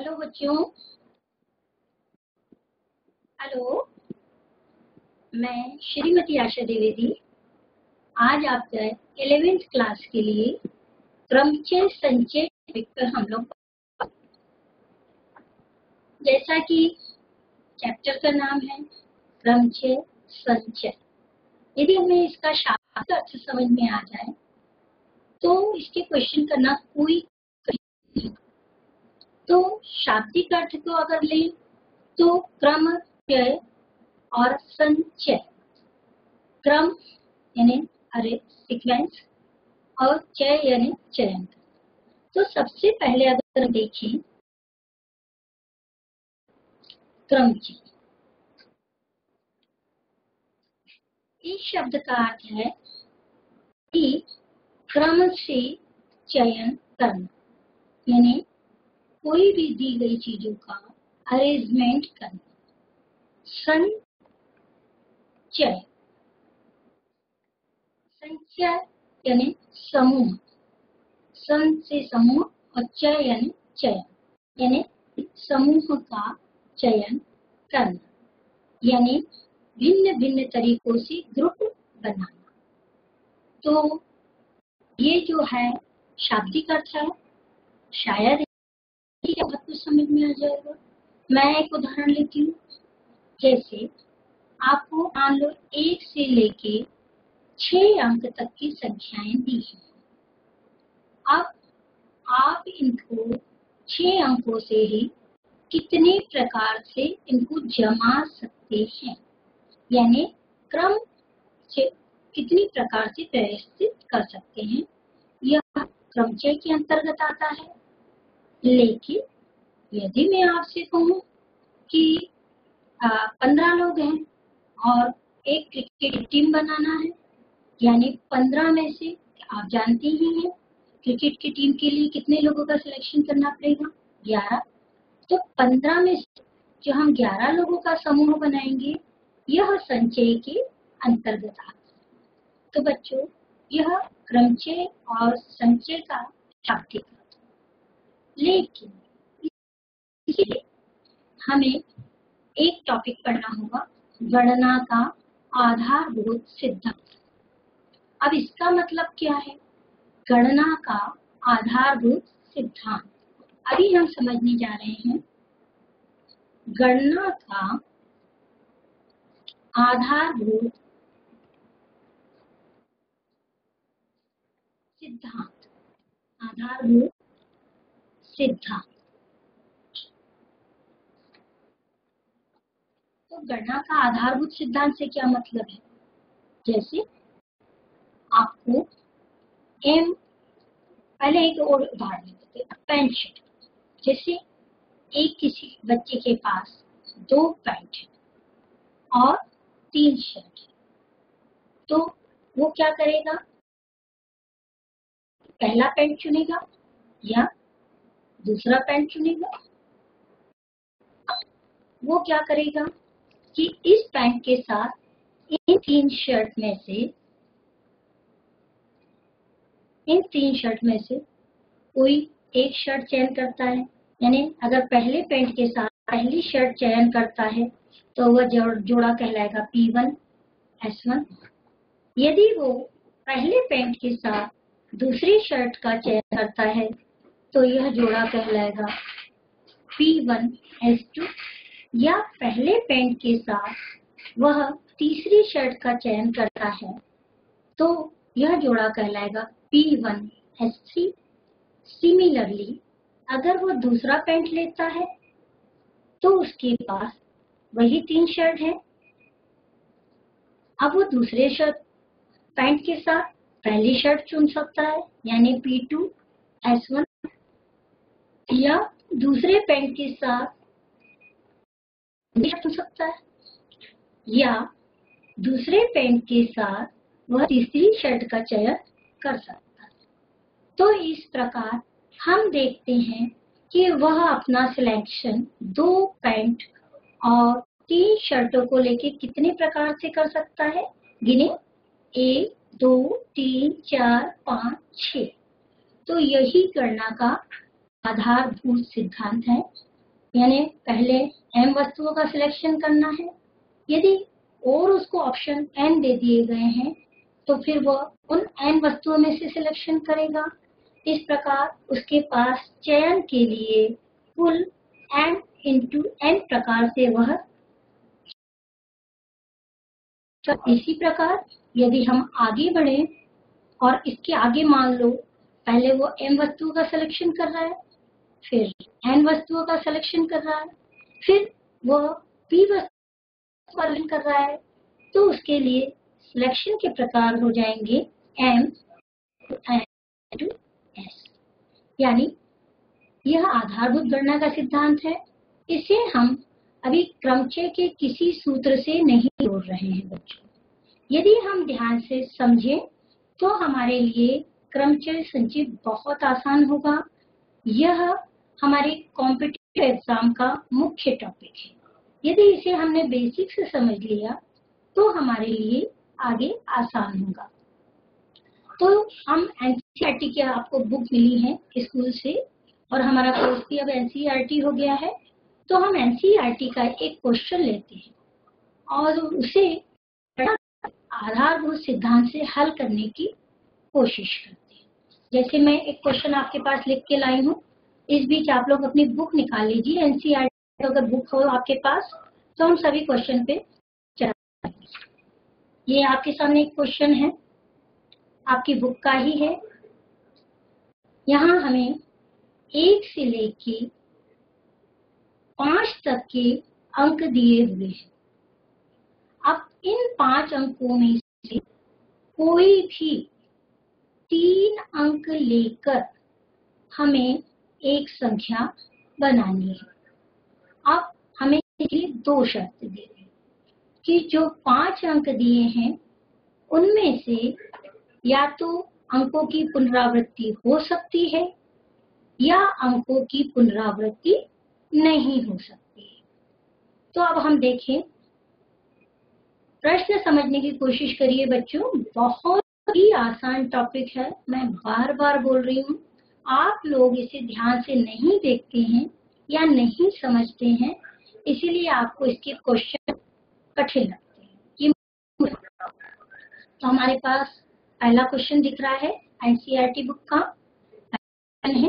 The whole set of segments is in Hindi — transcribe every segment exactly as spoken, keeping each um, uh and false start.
हेलो बच्चों। हेलो, मैं श्रीमती आशा द्विवेदी आज आपके इलेवेंथ क्लास के लिए क्रमचय संचय टॉपिक पर हम लोग, जैसा कि चैप्टर का नाम है क्रमचय संचय। यदि हमें इसका शाब्दिक अर्थ समझ में आ जाए तो इसके क्वेश्चन करना कोई नहीं। तो शाब्दिक अर्थ को अगर लें तो क्रमचय और संचय, क्रम यानी अरे सीक्वेंस और चय यानी चयन। तो सबसे पहले अगर देखें क्रमचय, इस शब्द का अर्थ है कि क्रम से चयन करना, यानी कोई भी दी गई चीजों का अरेंजमेंट करना। संचय, संचय यानी समूह, सं से समूह और चय यानी चयन, यानी समूह का चयन करना, यानी भिन्न भिन्न तरीकों से ग्रुप बनाना। तो ये जो है शाब्दिक अर्थ है, शायद बहुत कुछ समझ में आ जाएगा। मैं एक उदाहरण लेती हूँ। जैसे आपको मान लो एक से लेके छह अंक तक की संख्याएं दी हैं। अब आप इनको छह अंकों से ही कितने प्रकार से इनको जमा सकते हैं, यानी क्रम से कितनी प्रकार से व्यवस्थित कर सकते हैं, यह क्रमचय के अंतर्गत आता है। लेकिन यदि मैं आपसे कहूँ कि पंद्रह लोग हैं और एक क्रिकेट टीम बनाना है, यानी पंद्रह में से आप जानते ही हैं क्रिकेट की टीम के लिए कितने लोगों का सिलेक्शन करना पड़ेगा, ग्यारह। तो पंद्रह में से जो हम ग्यारह लोगों का समूह बनाएंगे यह संचय के अंतर्गत आता है। तो बच्चों, यह क्रमचय और संचय का शाब्दिक अर्थ। लेकिन इसलिए हमें एक टॉपिक पढ़ना होगा, गणना का आधारभूत सिद्धांत। अब इसका मतलब क्या है, गणना का आधारभूत सिद्धांत? अभी हम समझने जा रहे हैं गणना का आधारभूत सिद्धांत। आधारभूत सिद्धांत तो गणना का आधारभूत सिद्धांत से क्या मतलब है? जैसे आपको एम, पहले एक और उदाहरण देते हैं, पैंट शर्ट। जैसे एक किसी बच्चे के पास दो पैंट है और तीन शर्ट है, तो वो क्या करेगा, पहला पैंट चुनेगा या दूसरा पैंट चुनेगा? वो क्या करेगा कि इस पैंट के साथ इन तीन शर्ट में से इन तीन शर्ट में से कोई एक शर्ट चयन करता है, यानी अगर पहले पैंट के साथ पहली शर्ट चयन करता है तो वह जोड़ा कहलाएगा पी वन एस वन। यदि वो पहले पैंट के साथ दूसरी शर्ट का चयन करता है तो यह जोड़ा कहलाएगा पी वन एस टू। या पहले पैंट के साथ वह तीसरी शर्ट का चयन करता है तो यह जोड़ा कहलाएगा P one S three. Similarly अगर वो दूसरा पैंट लेता है तो उसके पास वही तीन शर्ट है। अब वो दूसरे शर्ट पैंट के साथ पहली शर्ट चुन सकता है, यानी पी टू एस वन, या दूसरे पैंट के साथ चुन सकता है, या दूसरे पैंट के साथ वह तीसरी शर्ट का चयन कर सकता है। तो इस प्रकार हम देखते हैं कि वह अपना सिलेक्शन दो पैंट और तीन शर्टों को लेके कितने प्रकार से कर सकता है, गिने, एक दो तीन चार पाँच छः। तो यही गणना का आधारभूत सिद्धांत है, यानी पहले m वस्तुओं का सिलेक्शन करना है। यदि और उसको ऑप्शन n दे दिए गए हैं तो फिर वो उन n वस्तुओं में से सिलेक्शन करेगा। इस प्रकार उसके पास चयन के लिए कुल n इंटू n प्रकार से वह। इसी प्रकार यदि हम आगे बढ़े और इसके आगे मान लो पहले वो m वस्तुओं का सिलेक्शन कर रहा है, फिर n वस्तुओं का सिलेक्शन कर रहा है, फिर वो p वस्तु का सिलेक्शन कर रहा है, तो उसके लिए सिलेक्शन के प्रकार हो जाएंगे m टू s। यानी यह आधारभूत गणना का सिद्धांत है। इसे हम अभी क्रमचय के किसी सूत्र से नहीं जोड़ रहे हैं बच्चों। यदि हम ध्यान से समझें तो हमारे लिए क्रमचय संचय बहुत आसान होगा। यह हमारे कॉम्पिटिटिव एग्जाम का मुख्य टॉपिक है। यदि इसे हमने बेसिक से समझ लिया तो हमारे लिए आगे आसान होगा। तो हम एनसीईआरटी की आपको बुक मिली है स्कूल से और हमारा कोर्स भी अब एनसीईआरटी हो गया है, तो हम एनसीईआरटी का एक क्वेश्चन लेते हैं और उसे आधारभूत सिद्धांत से हल करने की कोशिश करते हैं। जैसे मैं एक क्वेश्चन आपके पास लिख के लाई हूँ, इस बीच आप लोग अपनी बुक निकाल लीजिए। एनसीईआरटी अगर बुक हो आपके पास तो हम सभी क्वेश्चन पे चलेंगे। ये आपके सामने एक क्वेश्चन है, आपकी बुक का ही है। यहाँ हमें एक से लेके पांच तक के अंक दिए हुए हैं। अब इन पांच अंकों में से कोई भी तीन अंक लेकर हमें एक संख्या बनानी है। अब हमें दो शर्त दी है कि जो पांच अंक दिए हैं उनमें से या तो अंकों की पुनरावृत्ति हो सकती है या अंकों की पुनरावृत्ति नहीं हो सकती है। तो अब हम देखें, प्रश्न समझने की कोशिश करिए बच्चों। बहुत ही आसान टॉपिक है, मैं बार बार बोल रही हूँ। आप लोग इसे ध्यान से नहीं देखते हैं या नहीं समझते हैं, इसीलिए आपको इसके क्वेश्चन कठिन लगते हैं। ये तो हमारे पास पहला क्वेश्चन दिख रहा है एनसीईआरटी बुक का है।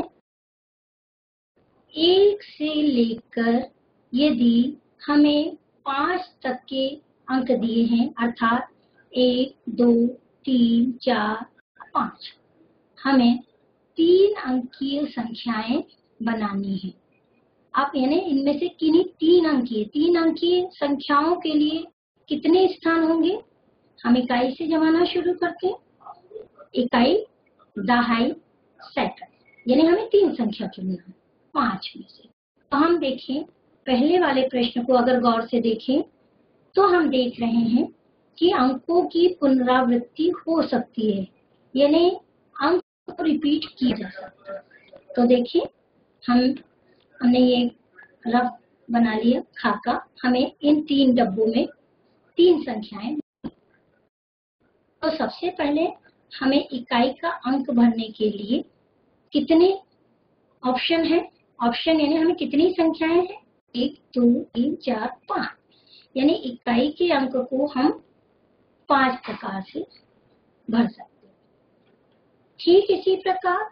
एक से लेकर यदि हमें पांच तक के अंक दिए हैं, अर्थात एक, दो, तीन, चार, पांच, हमें तीन अंकीय संख्याएं बनानी है। आप यानी इनमें से किन्हीं तीन अंकीय तीन अंकीय संख्याओं के लिए कितने स्थान होंगे? हम इकाई से जमाना शुरू करते हैं। इकाई, दहाई, सेकंड, यानी हमें तीन संख्या चुनना है पांच में से। तो हम देखें पहले वाले प्रश्न को अगर गौर से देखें तो हम देख रहे हैं कि अंकों की पुनरावृत्ति हो सकती है, यानी अंक को रिपीट किया जा सकता है। तो देखिए हम हमने ये रफ बना लिया खाका। हमें इन तीन डब्बों में तीन संख्याएं। तो सबसे पहले हमें इकाई का अंक भरने के लिए कितने ऑप्शन है? ऑप्शन यानी हमें कितनी संख्याएं हैं? एक, दो, तीन, चार, पांच, यानी इकाई के अंक को हम पांच प्रकार से भर सकते हैं। ठीक इसी प्रकार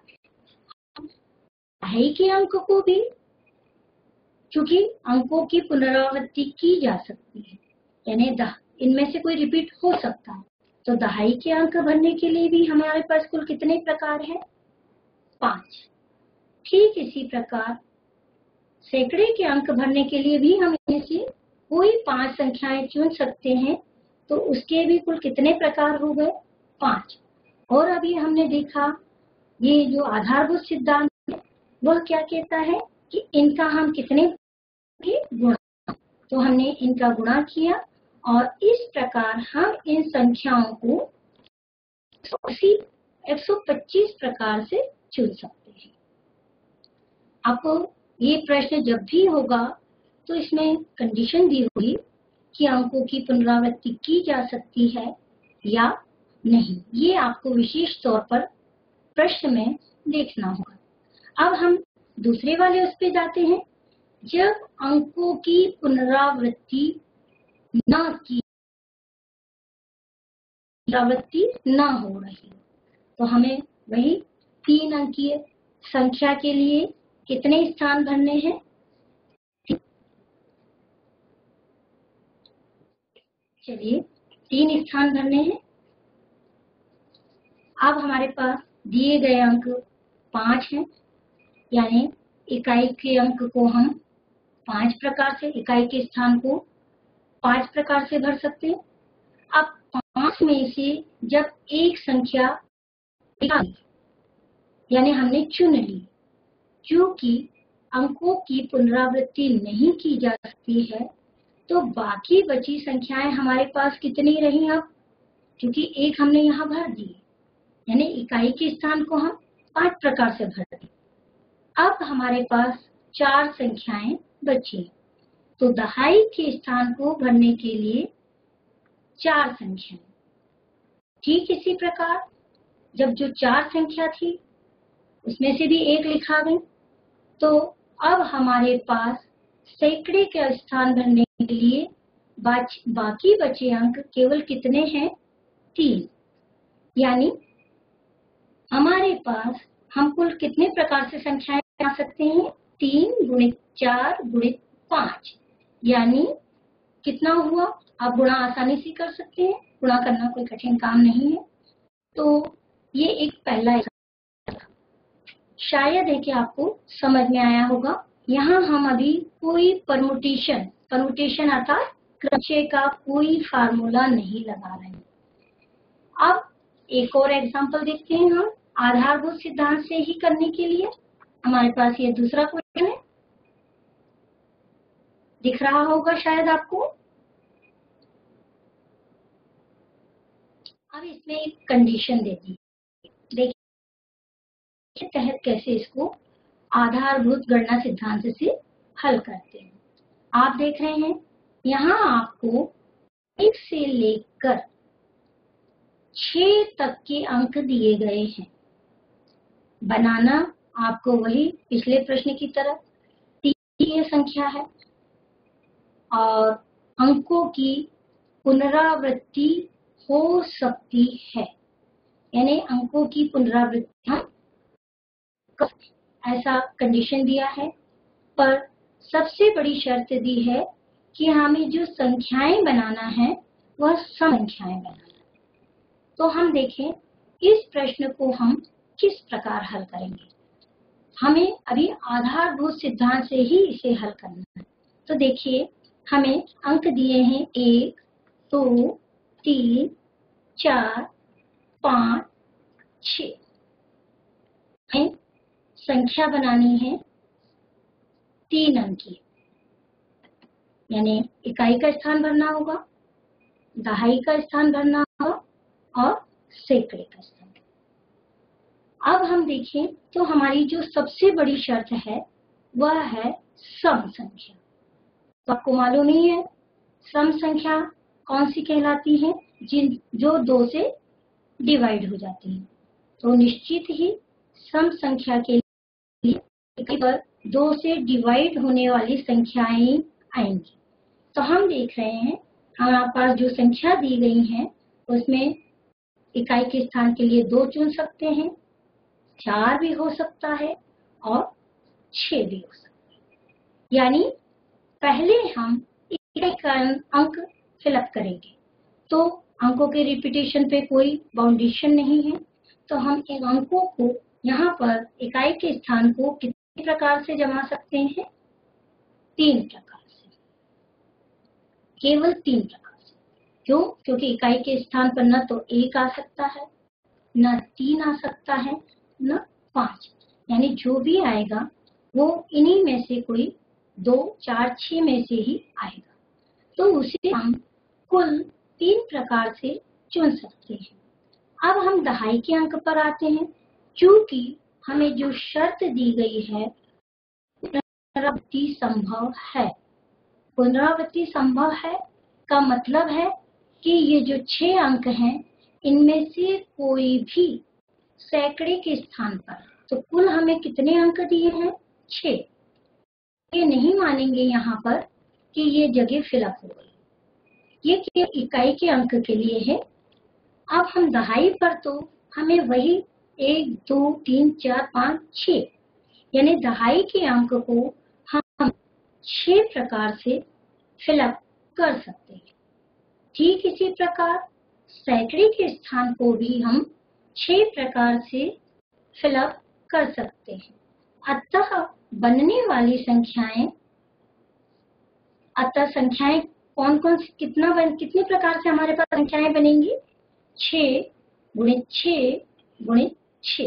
दहाई के अंक को भी, क्योंकि अंकों की पुनरावृत्ति की जा सकती है, यानी इनमें से कोई रिपीट हो सकता है, तो दहाई के अंक भरने के लिए भी हमारे पास कुल कितने प्रकार हैं? पांच। ठीक इसी प्रकार सैकड़े के अंक भरने के लिए भी हम इनमें से कोई पांच संख्याएं चुन सकते हैं, तो उसके भी कुल कितने प्रकार हो गए? पांच। और अभी हमने देखा ये जो आधारभूत सिद्धांत है वह क्या कहता है कि इनका हम कितने गुणा, तो हमने इनका गुणा किया और इस प्रकार हम इन संख्याओं को एक सौ पच्चीस प्रकार से चुन सकते हैं। आपको ये प्रश्न जब भी होगा तो इसमें कंडीशन दी होगी कि अंकों की पुनरावृत्ति की जा सकती है या नहीं। ये आपको विशेष तौर पर प्रश्न में देखना होगा। अब हम दूसरे वाले उस पे जाते हैं। जब अंकों की पुनरावृत्ति न की पुनरावृत्ति न हो रही हो, तो हमें वही तीन अंकीय संख्या के लिए कितने स्थान भरने हैं? चलिए तीन स्थान भरने हैं। अब हमारे पास दिए गए अंक पांच हैं, यानी इकाई के अंक को हम पांच प्रकार से, इकाई के स्थान को पांच प्रकार से भर सकते हैं। अब पांच में से जब एक संख्या यानी हमने चुन ली, क्योंकि अंकों की पुनरावृत्ति नहीं की जा सकती है, तो बाकी बची संख्याएं हमारे पास कितनी रही? अब क्योंकि एक हमने यहाँ भर दी, यानी इकाई के स्थान को हम पांच प्रकार से भर दें। अब हमारे पास चार संख्याएं बची, तो दहाई के स्थान को भरने के लिए चार संख्याएं। ठीक इसी प्रकार जब जो चार संख्या थी उसमें से भी एक लिखा गई, तो अब हमारे पास सैकड़े का स्थान भरने के लिए बाकी बचे अंक केवल कितने हैं? तीन। यानी हमारे पास हम कुल कितने प्रकार से संख्याएं बना सकते हैं? तीन गुणित चार गुणित पांच, यानी कितना हुआ? आप गुणा आसानी से कर सकते हैं, गुणा करना कोई कठिन काम नहीं है। तो ये एक पहला, शायद है कि आपको समझ में आया होगा। यहाँ हम अभी कोई परमुटेशन परमुटेशन अर्थात क्रमचय का कोई फार्मूला नहीं लगा रहे हैं। अब एक और एग्जांपल देखते हैं हम आधारभूत सिद्धांत से ही करने के लिए। हमारे पास ये दूसरा क्वेश्चन है, दिख रहा होगा शायद आपको। अब इसमें एक कंडीशन दे दी, देखिए तहत कैसे इसको आधारभूत गणना सिद्धांत से हल करते हैं। आप देख रहे हैं यहाँ आपको एक से लेकर छह तक के अंक दिए गए हैं। बनाना आपको वही पिछले प्रश्न की तरह तीन संख्या है और अंकों की पुनरावृत्ति हो सकती है, यानी अंकों की पुनरावृत्ति ऐसा कंडीशन दिया है। पर सबसे बड़ी शर्त दी है कि हमें जो संख्याएं बनाना है वह सम संख्याएं बनाना है। तो हम देखें इस प्रश्न को हम किस प्रकार हल करेंगे। हमें अभी आधारभूत सिद्धांत से ही इसे हल करना है। तो देखिए हमें अंक दिए हैं एक, दो, तीन, चार, पाँच, छः। हमें संख्या बनानी है तीन अंकी, यानी इकाई का स्थान भरना होगा, दहाई का स्थान भरना होगा और सैकड़े का स्थान। अब हम देखें तो हमारी जो सबसे बड़ी शर्त है वह है सम संख्या। तो आपको मालूम ही है सम संख्या कौन सी कहलाती है? जिन जो दो से डिवाइड हो जाती है। तो निश्चित ही सम संख्या के लिए पर दो से डिवाइड होने वाली संख्याएं आएंगी। तो हम देख रहे हैं हमारे पास जो संख्या दी गई है उसमें इकाई के स्थान के लिए दो चुन सकते हैं, चार भी हो सकता है और छह भी हो सकता है। यानी पहले हम इकाई का अंक फिलअप करेंगे, तो अंकों के रिपीटेशन पे कोई बाउंडेशन नहीं है। तो हम इन अंकों को यहाँ पर इकाई के स्थान को कितने प्रकार से जमा सकते हैं? तीन प्रकार से, केवल तीन प्रकार से। क्यों? क्योंकि इकाई के स्थान पर न तो एक आ सकता है, न तीन आ सकता है, न पांच, यानी जो भी आएगा वो इन्हीं में से कोई दो, चार, छह में से ही आएगा। तो उसे हम कुल तीन प्रकार से चुन सकते हैं। अब हम दहाई के अंक पर आते हैं। क्योंकि हमें जो शर्त दी गई है पुनरावृत्ति संभव है, पुनरावृत्ति संभव है का मतलब है कि ये जो छह अंक हैं इनमें से कोई भी सैकड़े के स्थान पर, तो कुल हमें कितने अंक दिए हैं? छह। ये नहीं मानेंगे यहाँ पर कि ये जगह फिलअप हो गई, ये केवल इकाई के अंक के लिए है। अब हम दहाई पर तो हमें वही एक दो तीन चार पाँच छः, यानी दहाई के अंक को हम छह प्रकार से फिलअप कर सकते हैं। ठीक इसी प्रकार सैकड़े के स्थान को भी हम छह प्रकार से फिलअप कर सकते हैं। अतः बनने वाली संख्याएं अतः संख्याएं कौन कौन सी कितना बन कितने प्रकार से हमारे पास संख्याएं बनेंगी? छह गुणित छह गुणित छह।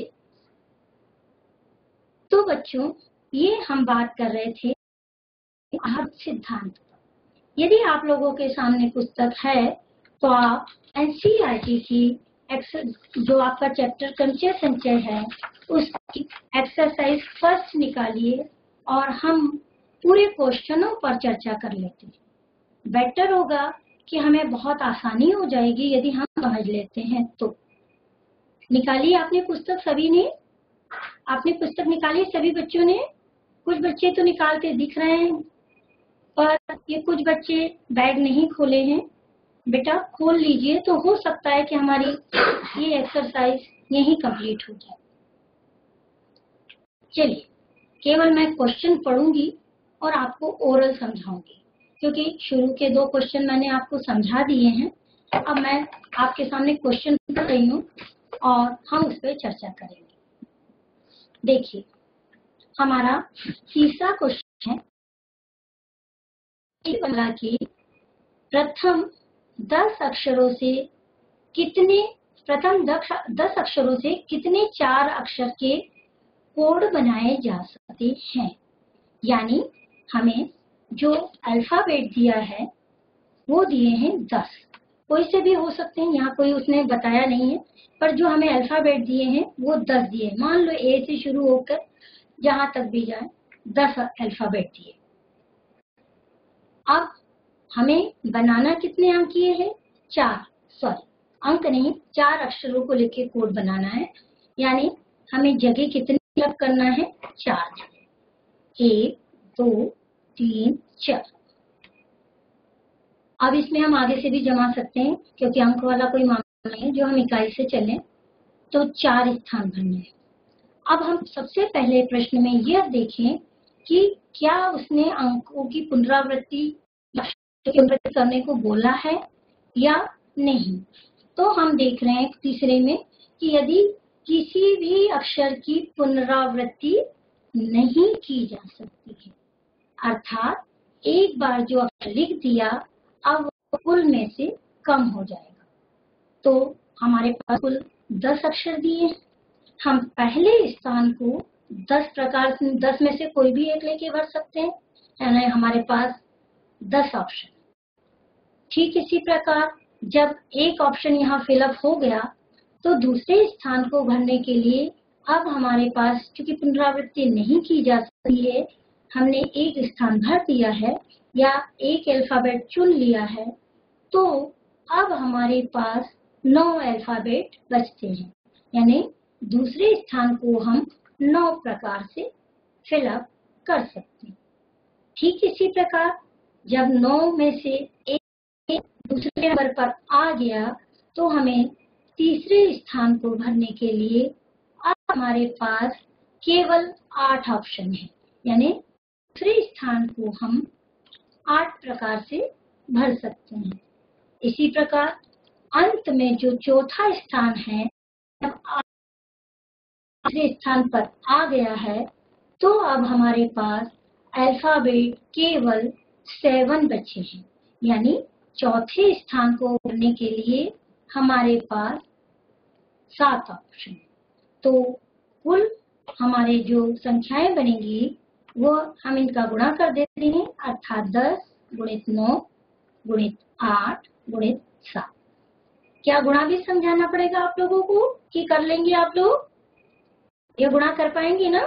तो बच्चों, ये हम बात कर रहे थे आहत सिद्धांत। यदि आप लोगों के सामने पुस्तक है तो आप एनसीईआरटी की जो आपका चैप्टर कंचय संचय है उसकी एक्सरसाइज फर्स्ट निकालिए और हम पूरे क्वेश्चनों पर चर्चा कर लेते हैं। बेटर होगा कि हमें बहुत आसानी हो जाएगी यदि हम समझ लेते हैं तो। निकालिए आपने पुस्तक, सभी ने आपने पुस्तक निकाली, सभी बच्चों ने? कुछ बच्चे तो निकालते दिख रहे हैं पर ये कुछ बच्चे बैग नहीं खोले हैं। बेटा खोल लीजिए, तो हो सकता है कि हमारी ये एक्सरसाइज यहीं कंप्लीट हो जाए। चलिए, केवल मैं क्वेश्चन पढ़ूंगी और आपको ओरल समझाऊंगी, क्योंकि शुरू के दो क्वेश्चन मैंने आपको समझा दिए हैं। अब मैं आपके सामने क्वेश्चन पढ़ रही हूँ और हम उस पर चर्चा करेंगे। देखिए, हमारा तीसरा क्वेश्चन है की प्रथम दस अक्षरों से कितने प्रथम दस अक्षरों से कितने चार अक्षर के कोड बनाए जा सकते हैं। यानी हमें जो अल्फाबेट दिया है वो दिए हैं दस, कोई से भी हो सकते हैं, यहाँ कोई उसने बताया नहीं है, पर जो हमें अल्फाबेट दिए हैं वो दस दिए। मान लो ए से शुरू होकर जहां तक भी जाए दस अल्फाबेट दिए। अब हमें बनाना कितने अंक किए हैं? चार, सॉरी अंक नहीं, चार अक्षरों को लेके कोड बनाना है। यानी हमें जगह कितनी फिलअप करना है? चार जगह, एक दो तीन चार। अब इसमें हम आगे से भी जमा सकते हैं क्योंकि अंक वाला कोई मामला नहीं है, जो हम इकाई से चलें तो चार स्थान भरने हैं। अब हम सबसे पहले प्रश्न में यह देखें कि क्या उसने अंकों की पुनरावृत्ति करने को बोला है या नहीं। तो हम देख रहे हैं तीसरे में कि यदि किसी भी अक्षर की पुनरावृत्ति नहीं की जा सकती है, अर्थात एक बार जो अक्षर लिख दिया अब वो कुल में से कम हो जाएगा। तो हमारे पास कुल दस अक्षर दिए हैं, हम पहले स्थान को दस प्रकार दस में से कोई भी एक लेके भर सकते हैं, यानी हमारे पास दस ऑप्शन। ठीक इसी प्रकार जब एक ऑप्शन यहाँ फिलअप हो गया तो दूसरे स्थान को भरने के लिए अब हमारे पास चूंकि पुनरावृत्ति नहीं की जा सकती है, हमने एक स्थान भर दिया है या एक अल्फाबेट चुन लिया है, तो अब हमारे पास नौ अल्फाबेट बचते हैं। यानी दूसरे स्थान को हम नौ प्रकार से फिलअप कर सकते हैं। ठीक इसी प्रकार जब नौ में से एक दूसरे नंबर पर आ गया तो हमें तीसरे स्थान को भरने के लिए अब हमारे पास केवल आठ ऑप्शन है। यानी दूसरे स्थान को हम आठ प्रकार से भर सकते हैं। इसी प्रकार अंत में जो चौथा स्थान है, जब तीसरे स्थान पर आ गया है तो अब हमारे पास अल्फाबेट केवल सेवन बचे हैं। यानी चौथे स्थान को भरने के लिए हमारे पास सात ऑप्शन। तो कुल हमारे जो संख्याएं बनेंगी वो हम इनका गुणा कर देते हैं, अर्थात दस गुणित नौ गुणित आठ गुणित सात। क्या गुणा भी समझाना पड़ेगा आप लोगों को कि कर लेंगे आप लोग? ये गुणा कर पाएंगे ना?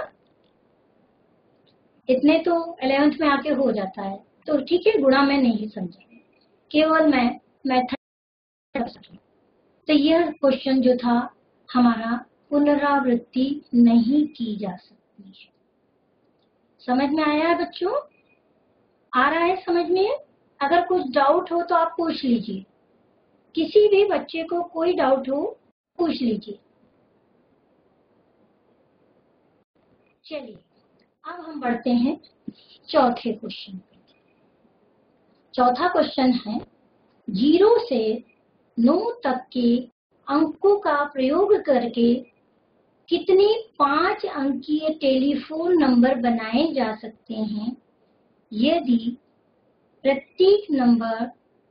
इतने तो इलेवेंथ में आके हो जाता है, तो ठीक है, गुणा मैं नहीं समझा, केवल मैं मेथड। तो यह क्वेश्चन जो था हमारा पुनरावृत्ति नहीं की जा सकती है। समझ में आया है बच्चों? आ रहा है समझ में? अगर कुछ डाउट हो तो आप पूछ लीजिए, किसी भी बच्चे को कोई डाउट हो पूछ लीजिए। चलिए अब हम बढ़ते हैं चौथे क्वेश्चन पे। चौथा क्वेश्चन है, जीरो से नौ तक के अंकों का प्रयोग करके कितने पांच अंकीय टेलीफोन नंबर बनाए जा सकते हैं यदि प्रत्येक नंबर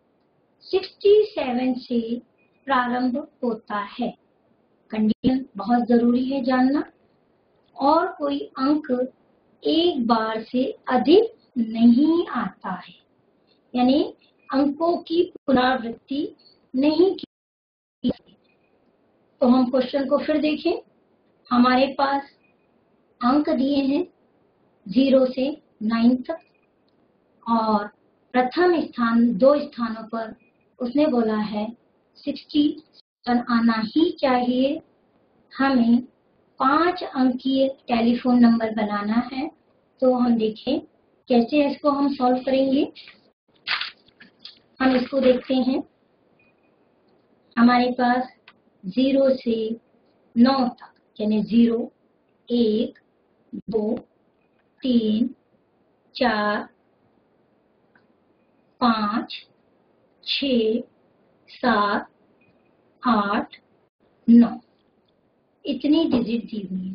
सड़सठ से प्रारंभ होता है। कंडीशन बहुत जरूरी है जानना। और कोई अंक एक बार से अधिक नहीं आता है, यानी अंकों की पुनरावृत्ति नहीं की। तो हम क्वेश्चन को फिर देखें। हमारे पास अंक दिए हैं जीरो से नाइन तक, और प्रथम स्थान दो स्थानों पर उसने बोला है सड़सठ आना ही चाहिए। हमें पांच अंकीय टेलीफोन नंबर बनाना है। तो हम देखें कैसे इसको हम सॉल्व करेंगे। हम इसको देखते हैं। हमारे पास जीरो से नौ तक, यानी जीरो, एक, दो, तीन, चार, पाँच, छ, सात, आठ, नौ, इतनी डिजिट दी हुई है।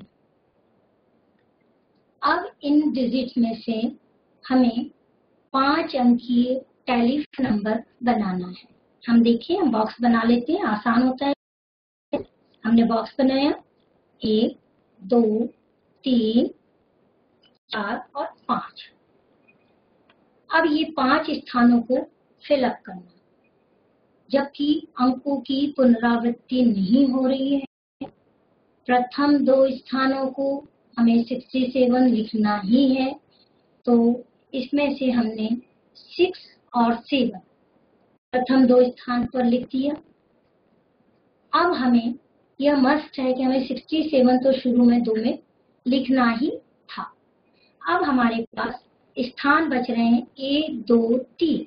अब इन डिजिट में से हमें पांच अंकीय टेलीफोन नंबर बनाना है। हम देखिए, हम बॉक्स बना लेते हैं, आसान होता है। हमने बॉक्स बनाया, एक, दो, तीन, चार और पांच। अब ये पांच स्थानों को फिलअप करना, जबकि अंकों की पुनरावृत्ति नहीं हो रही है। प्रथम दो स्थानों को हमें सड़सठ लिखना ही है। तो इसमें से हमने सिक्स और सेवन प्रथम दो स्थान पर लिख दिया। अब हमें यह मस्ट है कि हमें सड़सठ तो शुरू में दो में लिखना ही था। अब हमारे पास स्थान बच रहे हैं एक, दो, तीन,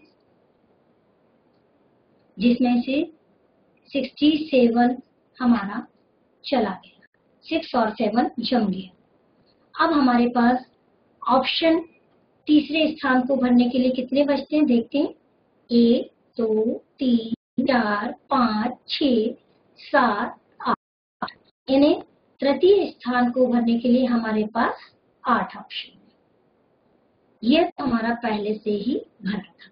जिसमें से सड़सठ हमारा चला गया, सिक्स और सेवन जम गया। अब हमारे पास ऑप्शन तीसरे स्थान को भरने के लिए कितने बचते हैं देखते हैं। एक, दो, तीन, चार, पाँच, छः, सात, आठ, यानी तृतीय स्थान को भरने के लिए हमारे पास आठ ऑप्शन है। यह तो हमारा पहले से ही भरा था।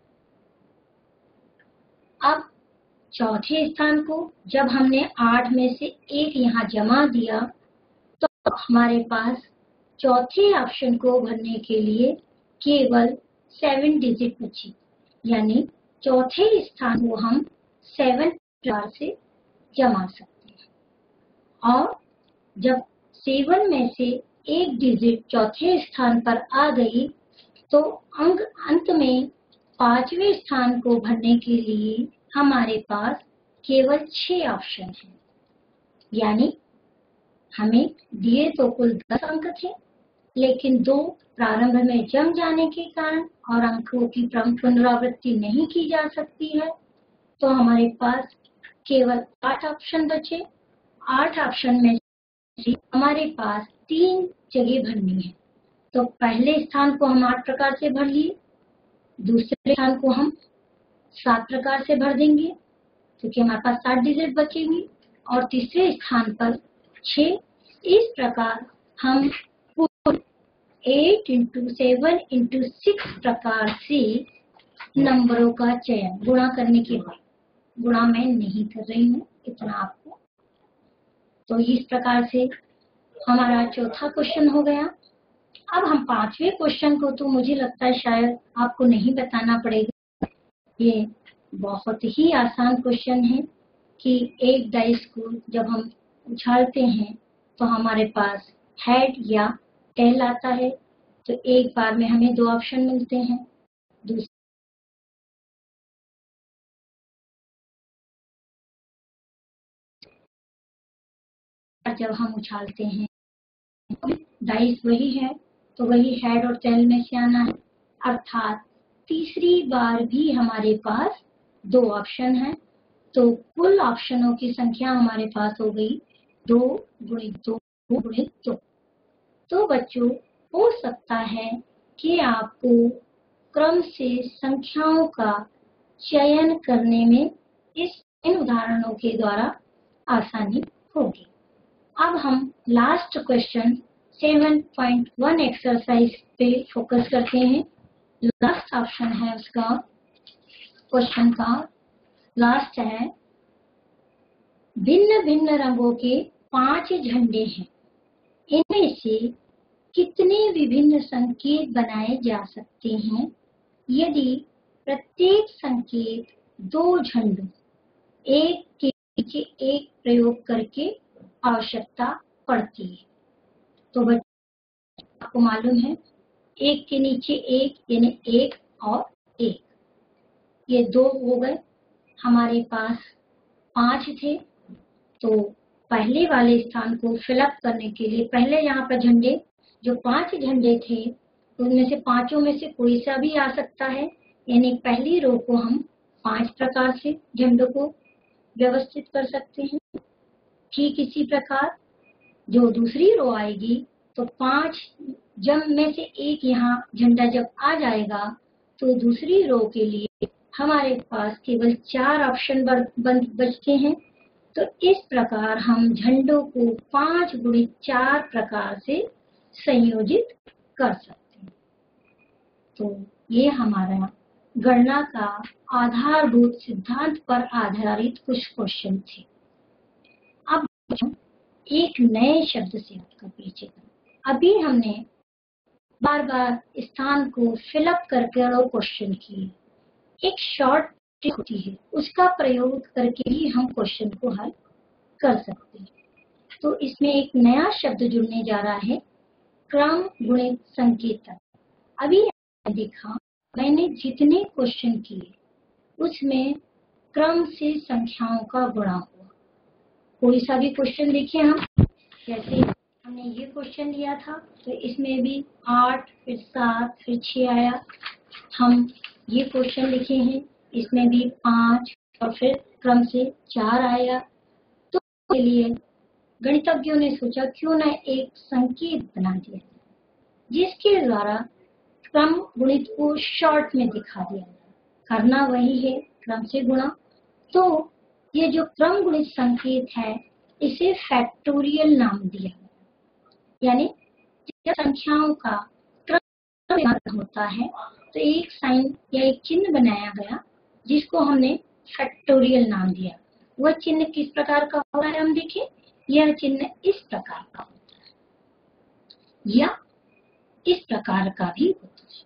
अब चौथे स्थान को जब हमने आठ में से एक यहाँ जमा दिया तो हमारे पास चौथे ऑप्शन को भरने के लिए केवल सेवन डिजिट बची, यानी चौथे स्थान को हम सेवन प्रकार से जमा सकते हैं। और जब सेवन में से एक डिजिट चौथे स्थान पर आ गई तो अंक अंत में पांचवें स्थान को भरने के लिए हमारे पास केवल छह ऑप्शन हैं, यानी हमें दिए तो कुल दस अंक थे, लेकिन दो प्रारंभ में जम जाने के कारण और अंकों की पुनरावृत्ति नहीं की जा सकती है, तो हमारे पास केवल आठ ऑप्शन बचे। आठ ऑप्शन में से हमारे पास तीन जगह भरनी है। तो पहले स्थान को हम आठ प्रकार से भर लिए, दूसरे स्थान को हम सात प्रकार से भर देंगे क्योंकि हमारे पास सात डिजिट बचेंगी, और तीसरे स्थान पर छह। इस प्रकार हम कुल eight into seven into six प्रकार से नंबरों का चयन गुणा करने के बाद, गुणा मैं नहीं कर रही हूँ इतना आपको। तो इस प्रकार से हमारा चौथा क्वेश्चन हो गया। अब हम पांचवें क्वेश्चन को तो मुझे लगता है शायद आपको नहीं बताना पड़ेगा। ये बहुत ही आसान क्वेश्चन है कि एक डाइस को जब हम उछालते हैं तो हमारे पास हेड या टेल आता है। तो एक बार में हमें दो ऑप्शन मिलते हैं, दूसरे जब हम उछालते हैं डाइस वही है, तो वही हेड और टेल में से आना है, अर्थात तीसरी बार भी हमारे पास दो ऑप्शन है। तो कुल ऑप्शनों की संख्या हमारे पास हो गई दो गुणित दो गुणित दो। तो बच्चों, हो सकता है कि आपको क्रम से संख्याओं का चयन करने में इस इन उदाहरणों के द्वारा आसानी होगी। अब हम लास्ट क्वेश्चन सात पॉइंट एक एक्सरसाइज पे फोकस करते हैं। लास्ट ऑप्शन है उसका, क्वेश्चन का लास्ट है, भिन्न भिन्न रंगों के पांच झंडे हैं, इनमें से कितने विभिन्न संकेत बनाए जा सकते हैं यदि प्रत्येक संकेत दो झंडों एक के नीचे एक प्रयोग करके आवश्यकता पड़ती है। तो बच्चों, आपको मालूम है एक के नीचे एक यानी एक और एक, ये दो हो गए। हमारे पास पांच थे, तो पहले वाले स्थान को फिलअप करने के लिए पहले यहाँ पर झंडे, जो पांच झंडे थे उनमें से पांचों में से कोई सा भी आ सकता है, यानी पहली रो को हम पांच प्रकार से झंडों को व्यवस्थित कर सकते हैं। ठीक इसी प्रकार जो दूसरी रो आएगी, तो पांच जम में से एक यहाँ झंडा जब आ जाएगा, तो दूसरी रो के लिए हमारे पास केवल चार ऑप्शन बचते हैं। तो इस प्रकार हम झंडों को पांच गुणित चार प्रकार से संयोजित कर सकते हैं। तो ये हमारा गणना का आधारभूत सिद्धांत पर आधारित कुछ क्वेश्चन थे। अब एक नए शब्द से आपका परिचय करें। अभी हमने बार बार स्थान को फिलअप करके और क्वेश्चन किए। एक शॉर्ट ट्रिक होती है, उसका प्रयोग करके ही हम क्वेश्चन को हल कर सकते हैं। तो इसमें एक नया शब्द जुड़ने जा रहा है, क्रम गुणित संकेतक। अभी देखा मैंने जितने क्वेश्चन किए उसमें क्रम से संख्याओं का गुणा हुआ। कोई सा भी क्वेश्चन देखिए, हम जैसे हमने ये क्वेश्चन लिया था, तो इसमें भी आठ फिर सात फिर छह आया। हम ये क्वेश्चन लिखे हैं, इसमें भी पांच और फिर क्रम से चार आया। तो के लिए गणितज्ञों ने सोचा क्यों ना एक संकेत बना दिया जिसके द्वारा क्रम गुणित को शॉर्ट में दिखा दिया जाए। करना वही है, क्रम से गुणा। तो ये जो क्रम गुणित संकेत है, इसे फैक्टोरियल नाम दिया गया, यानी जब संख्याओं का क्रम होता है तो एक साइन या एक चिन्ह बनाया गया जिसको हमने फैक्टोरियल नाम दिया। वह चिन्ह किस प्रकार का हो रहा है हम देखें। यह चिन्ह इस प्रकार का होता है या इस प्रकार का भी होता है।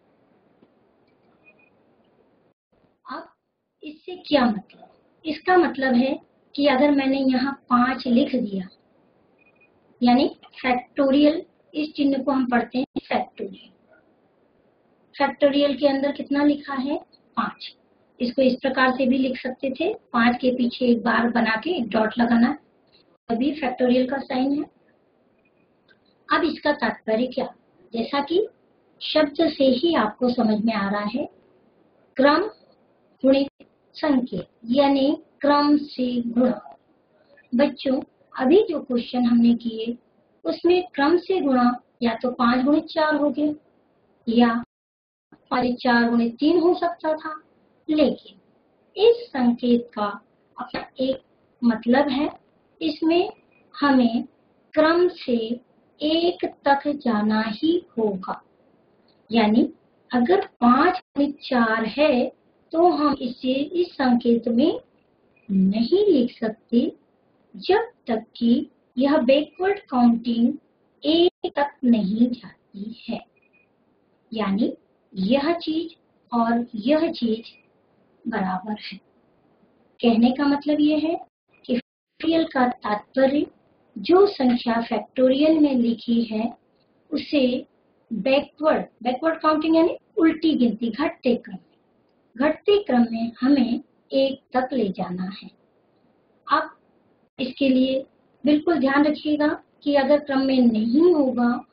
अब इससे क्या मतलब? इसका मतलब है कि अगर मैंने यहाँ पांच लिख दिया, यानी फैक्टोरियल, इस चिन्ह को हम पढ़ते हैं फैक्टोरियल। फैक्टोरियल के अंदर कितना लिखा है? पांच। इसको इस प्रकार से भी लिख सकते थे, पांच के पीछे एक बार बना के एक डॉट लगाना, अभी फैक्टोरियल का साइन है। अब इसका तात्पर्य क्या? जैसा कि शब्द से ही आपको समझ में आ रहा है, क्रम गुणित संकेत यानी क्रम से गुणा। बच्चों, अभी जो क्वेश्चन हमने किए उसमें क्रम से गुणा या तो पांच गुणित चार हो गया या पांच चार गुणित तीन हो सकता था, लेकिन इस संकेत का अपना एक मतलब है। इसमें हमें क्रम से एक तक जाना ही होगा, यानी अगर पांच गुणित चार है तो हम इसे इस संकेत में नहीं लिख सकते जब तक कि यह बैकवर्ड काउंटिंग एक तक नहीं जाती है। यानी यह चीज और यह चीज बराबर है। कहने का मतलब यह है कि फैक्टोरियल का तात्पर्य जो संख्या फैक्टोरियल में लिखी है उसे बैकवर्ड बैकवर्ड काउंटिंग यानी उल्टी गिनती, घटते क्रम में घटते क्रम में हमें एक तक ले जाना है। अब इसके लिए बिल्कुल ध्यान रखिएगा कि अगर क्रम में नहीं होगा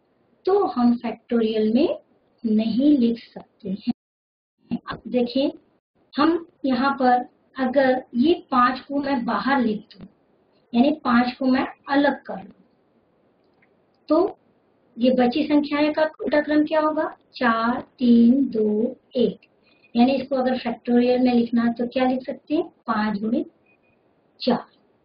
तो हम फैक्टोरियल में नहीं लिख सकते हैं। अब देखिए, हम यहाँ पर अगर ये पांच को मैं बाहर लिख दूं, यानी पांच को मैं अलग कर लूं, तो ये बची संख्याएं का उल्टा क्रम क्या होगा? चार, तीन, दो, एक। यानी इसको अगर फैक्टोरियल में लिखना है तो क्या लिख सकते हैं? पांच गुणित चार।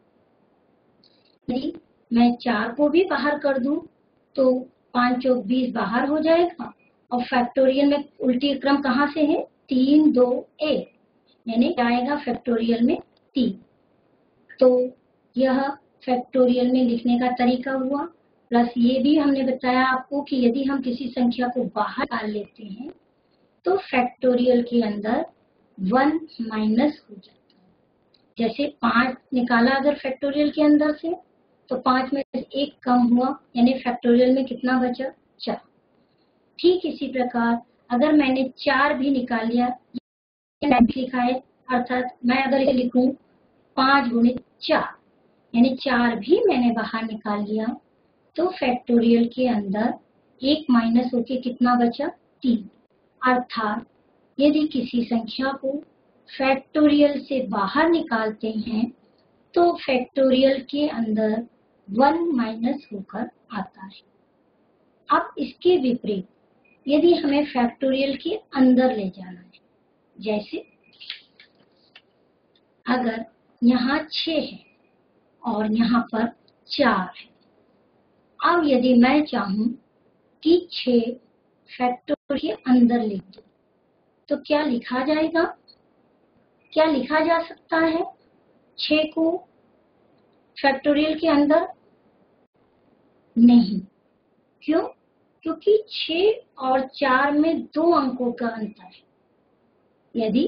यदि मैं चार को भी बाहर कर दूं तो पांच चौक बीस बाहर हो जाएगा, और फैक्टोरियल में उल्टी क्रम कहाँ से है? तीन, दो, एक, यानी आएगा फैक्टोरियल में तीन। तो यह फैक्टोरियल में लिखने का तरीका हुआ। प्लस ये भी हमने बताया आपको कि यदि हम किसी संख्या को बाहर निकाल लेते हैं तो फैक्टोरियल के अंदर वन माइनस हो जाता है। जैसे पांच निकाला अगर फैक्टोरियल के अंदर से, तो पांच में से एक कम हुआ, यानी फैक्टोरियल में कितना बचा? चार। ठीक इसी प्रकार अगर मैंने चार भी निकाल लिया, लिखा है, अर्थात मैं अगर इसे लिखूं पांच गुणित चार, यानी चार भी मैंने बाहर निकाल लिया, तो फैक्टोरियल के अंदर एक माइनस होके कितना बचा? तीन। अर्थात यदि किसी संख्या को फैक्टोरियल से बाहर निकालते हैं तो फैक्टोरियल के अंदर वन माइनस होकर आता है। अब इसके विपरीत यदि हमें फैक्टोरियल के अंदर ले जाना है, जैसे अगर यहाँ छह है और यहाँ पर चार है, अब यदि मैं चाहूं कि छह फैक्टोरियल के अंदर लिख दूं तो क्या लिखा जाएगा? क्या लिखा जा सकता है छह को फैक्टोरियल के अंदर? नहीं। क्यों? क्योंकि छह और चार में दो अंकों का अंतर है। यदि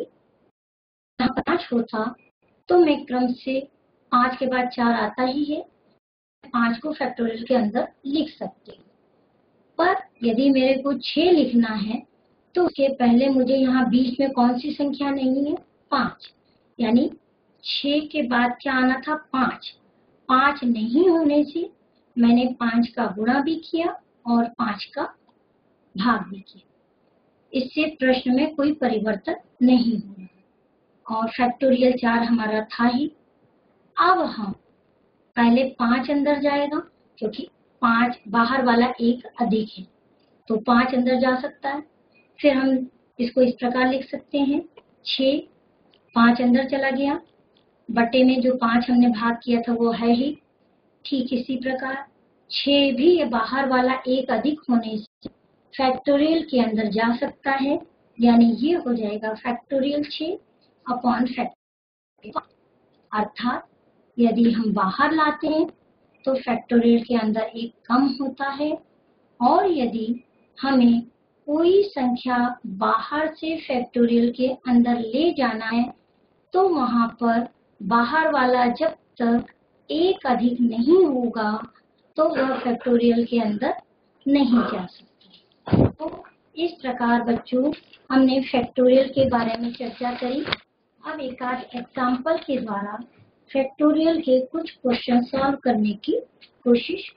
पांच होता तो मैं क्रम से पांच के बाद चार आता ही है, पांच को फैक्टोरियल के अंदर लिख सकते हैं। पर यदि मेरे को छह लिखना है तो उसके पहले मुझे यहाँ बीच में कौन सी संख्या नहीं है? पांच। यानी छह के बाद क्या आना था? पांच। पांच नहीं होने से मैंने पांच का गुणा भी किया और पांच का भाग भी किया। इससे प्रश्न में कोई परिवर्तन नहीं हुआ और फैक्टोरियल चार हमारा था ही। अब हम पहले पांच अंदर जाएगा, क्योंकि पांच बाहर वाला एक अधिक है तो पांच अंदर जा सकता है। फिर हम इसको इस प्रकार लिख सकते हैं, छह, पांच अंदर चला गया, बटे में जो पांच हमने भाग किया था वो है ही। ठीक इसी प्रकार छह भी ये बाहर वाला एक अधिक होने से फैक्टोरियल के अंदर जा सकता है, यानी ये हो जाएगा फैक्टोरियल छह अपॉन फैक्टोरियल। अर्थात यदि हम बाहर लाते हैं तो फैक्टोरियल के अंदर एक कम होता है, और यदि हमें कोई संख्या बाहर से फैक्टोरियल के अंदर ले जाना है तो वहां पर बाहर वाला जब तक एक अधिक नहीं होगा तो वह फैक्टोरियल के अंदर नहीं जा सकता। तो इस प्रकार बच्चों हमने फैक्टोरियल के बारे में चर्चा करी। अब एक आध एग्जाम्पल के द्वारा फैक्टोरियल के कुछ क्वेश्चन सॉल्व करने की कोशिश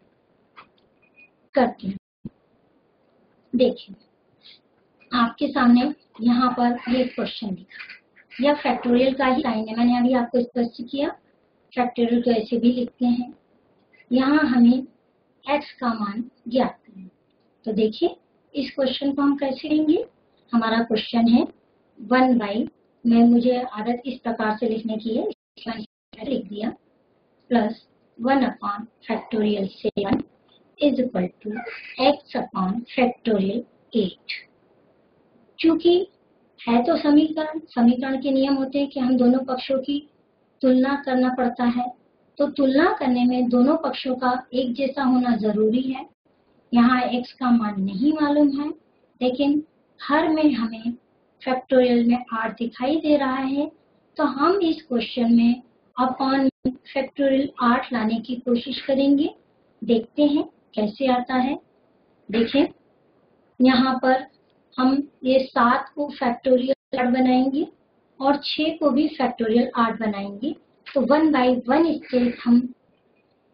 करते हैं। देखिए, आपके सामने यहाँ पर ये क्वेश्चन लिखा, यह फैक्टोरियल का ही साइन है। मैंने अभी आपको स्पष्ट किया फैक्टोरियल को ऐसे भी लिखते हैं। यहाँ हमें x का मान ज्ञात करना। तो देखिए इस क्वेश्चन को हम कैसे लेंगे। हमारा क्वेश्चन है वन बाई, मैं मुझे आदत इस प्रकार से लिखने की है, लिख दिया, plus one upon factorial seven is equal to x upon factorial eight. चूंकि है तो समीकरण, समीकरण के नियम होते हैं कि हम दोनों पक्षों की तुलना करना पड़ता है, तो तुलना करने में दोनों पक्षों का एक जैसा होना जरूरी है। यहाँ x का मान नहीं मालूम है, लेकिन हर में हमें फैक्टोरियल में आठ दिखाई दे रहा है, तो हम इस क्वेश्चन में अपॉन फैक्टोरियल आठ लाने की कोशिश करेंगे। देखते हैं कैसे आता है। देखें, यहाँ पर हम ये सात को फैक्टोरियल आठ बनाएंगे और छह को भी फैक्टोरियल आठ बनाएंगे। तो वन बाई वन स्टेप हम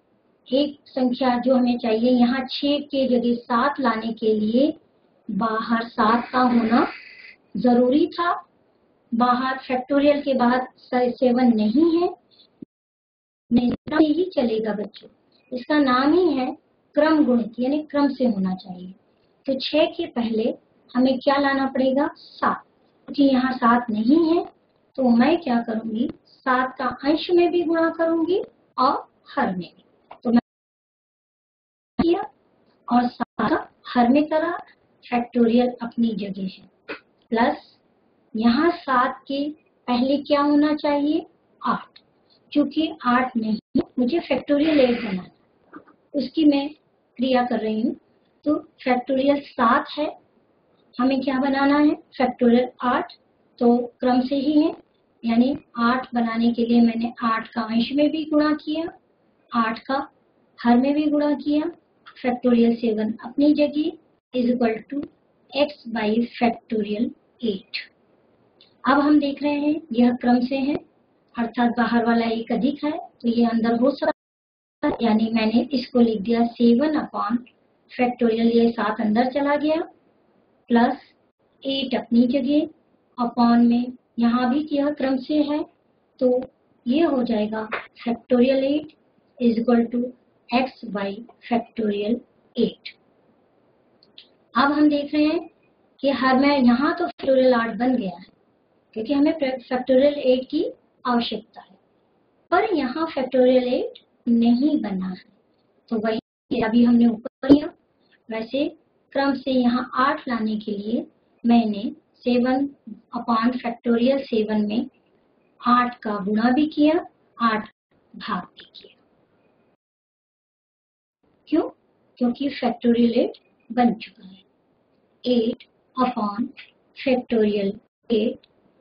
एक संख्या जो हमें चाहिए, यहाँ छह के जगह सात लाने के लिए बाहर सात का होना जरूरी था। बाहर फैक्टोरियल के बाद सेवन नहीं है, नहीं ही चलेगा बच्चों। इसका नाम ही है क्रम गुणित, यानी क्रम से होना चाहिए। तो छह के पहले हमें क्या लाना पड़ेगा? सात। क्योंकि यहाँ सात नहीं है तो मैं क्या करूंगी, सात का अंश में भी गुणा करूंगी और हर में भी। तो मैं किया और सात का हर में करा, फैक्टोरियल अपनी जगह है। प्लस यहाँ सात के पहले क्या होना चाहिए? आठ। क्योंकि आठ नहीं, मुझे फैक्टोरियल एट बनाना, उसकी मैं क्रिया कर रही हूँ। तो फैक्टोरियल सात है, हमें क्या बनाना है? फैक्टोरियल आठ। तो क्रम से ही है, यानी आठ बनाने के लिए मैंने आठ का अंश में भी गुणा किया, आठ का हर में भी गुणा किया। फैक्टोरियल सेवन अपनी जगह is equal to x by factorial eight. अब हम देख रहे हैं यह क्रम से है, अर्थात बाहर वाला एक अधिक है तो ये अंदर हो सकता है, यानी मैंने इसको लिख दिया सेवन अपॉन फैक्टोरियल, ये सात अंदर चला गया, प्लस एट अपनी जगह, अपॉन में यहाँ भी यह क्रम से है तो ये हो जाएगा factorial eight is equal to x by factorial eight. अब हम देख रहे हैं कि हर में यहाँ तो फैक्टोरियल आठ बन गया है क्योंकि हमें फैक्टोरियल एट की आवश्यकता है, पर यहाँ फैक्टोरियल एट नहीं बना है तो वही अभी हमने ऊपर किया। वैसे क्रम से यहाँ आठ लाने के लिए मैंने सेवन अपॉन फैक्टोरियल सेवन में आठ का गुणा भी किया, आठ भाग भी किया। क्यों? क्योंकि फैक्टोरियल एट बन चुका है। Eight upon factorial eight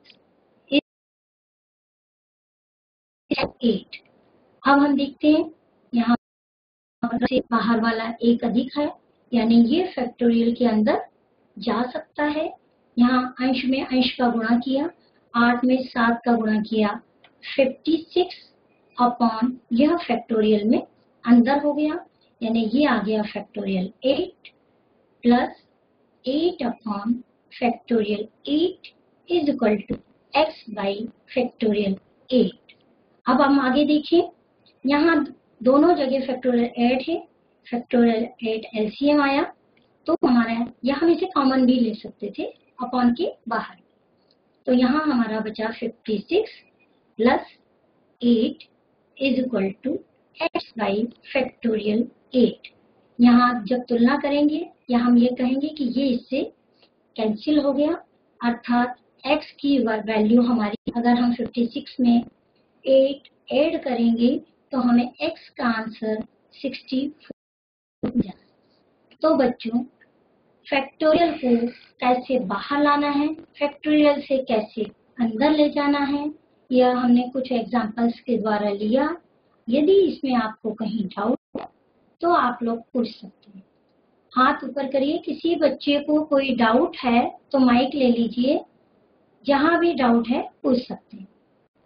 eight. अब हम देखते हैं यहाँ से बाहर वाला एक अधिक है, यानी ये फैक्टोरियल के अंदर जा सकता है। यहाँ अंश में अंश का गुणा किया, आठ में सात का गुणा किया, फिफ्टी सिक्स अपॉन यह फैक्टोरियल में अंदर हो गया, यानी ये आ गया factorial eight plus eight upon factorial eight is equal to x by factorial eight. अब हम आगे देखें, यहाँ दोनों जगह फैक्टोरियल एट है, फैक्टोरियल एट एलसीएम आया तो हमारा यहाँ हम इसे कॉमन भी ले सकते थे अपॉन के बाहर। तो यहाँ हमारा बचा fifty six plus eight is equal to x by factorial eight. यहाँ जब तुलना करेंगे या हम ये कहेंगे कि ये इससे कैंसिल हो गया, अर्थात x की वैल्यू हमारी, अगर हम फिफ्टी सिक्स में एट ऐड करेंगे तो हमें x का आंसर सिक्सटी फोर मिला। तो बच्चों फैक्टोरियल को कैसे बाहर लाना है, फैक्टोरियल से कैसे अंदर ले जाना है, यह हमने कुछ एग्जांपल्स के द्वारा लिया। यदि इसमें आपको कहीं डाउट तो आप लोग पूछ सकते हैं। हाथ ऊपर करिए, किसी बच्चे को कोई डाउट है तो माइक ले लीजिए, जहां भी डाउट है पूछ सकते हैं।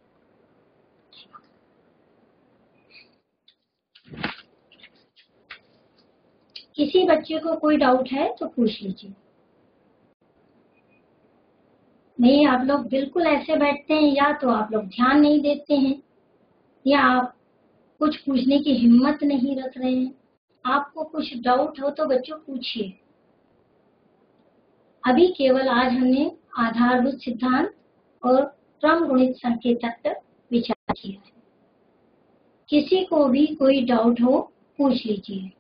किसी बच्चे को कोई डाउट है तो पूछ लीजिए। नहीं, आप लोग बिल्कुल ऐसे बैठते हैं, या तो आप लोग ध्यान नहीं देते हैं या आप कुछ पूछने की हिम्मत नहीं रख रहे हैं। आपको कुछ डाउट हो तो बच्चों पूछिए। अभी केवल आज हमने आधारभूत सिद्धांत और क्रम गुणित संकेतक तक विचार किया है। किसी को भी कोई डाउट हो पूछ लीजिए।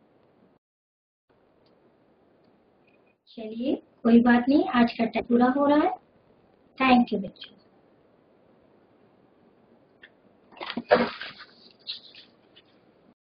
चलिए कोई बात नहीं, आज का टाइम पूरा हो रहा है। थैंक यू बच्चों।